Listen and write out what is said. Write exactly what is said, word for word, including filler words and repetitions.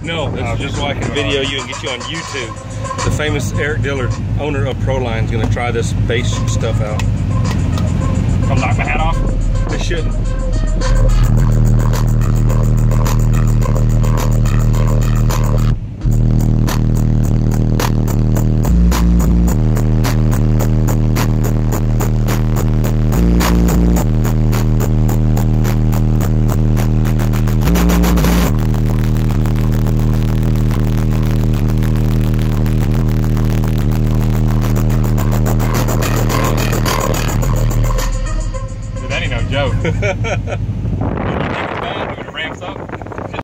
No, this is just so I can video you and get you on YouTube. The famous Eric Dillard, owner of Proline, is going to try this bass stuff out. I'll knock my hat off? They shouldn't. That ain't no joke.